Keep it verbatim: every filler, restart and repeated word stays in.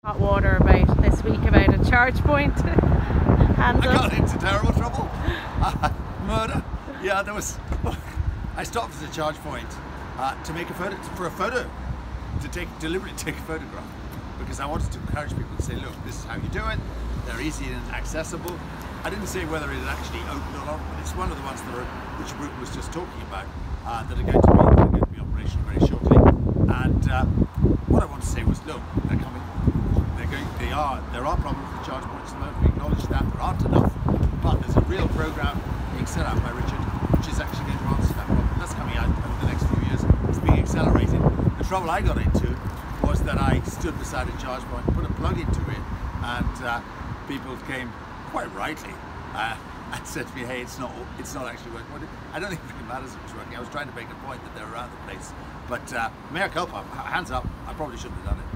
hot water about this week about a charge point. Hands I up. got into terrible trouble. Uh, murder. Yeah, there was. I stopped at a charge point uh, to make a photo for a photo, to take deliberately take a photograph, because I wanted to encourage people to say, look, this is how you do it. They're easy and accessible. I didn't say whether it had actually opened or not, but it's one of the ones that are, which Brooke was just talking about, uh, that are going to be that are going to be operational very shortly. And uh, what I want to say was, look, they're coming. They're going. They are. There are problems with charge points at the moment. We acknowledge that there aren't enough, but there's a real program being set out by Richard, which is actually going to answer that problem. That's coming out over the next few years. It's being accelerated. The trouble I got into was that I stood beside a charge point, put a plug into it, and uh, people came quite rightly uh, and said to me, "Hey, it's not. It's not actually working." Well, I don't think it really matters if it's working. I was trying to make a point that they're around the place, but uh, mea culpa, hands up. I probably shouldn't have done it.